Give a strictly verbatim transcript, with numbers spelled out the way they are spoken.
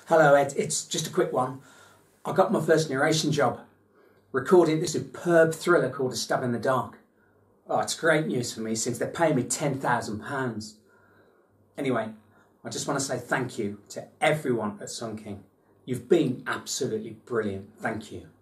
Hello Ed, it's just a quick one. I got my first narration job, recording this superb thriller called A Stab in the Dark. Oh, it's great news for me since they're paying me ten thousand pounds. Anyway, I just want to say thank you to everyone at Sun King. You've been absolutely brilliant. Thank you.